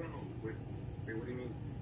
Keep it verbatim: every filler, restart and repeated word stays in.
no, no. Wait, wait, what do you mean?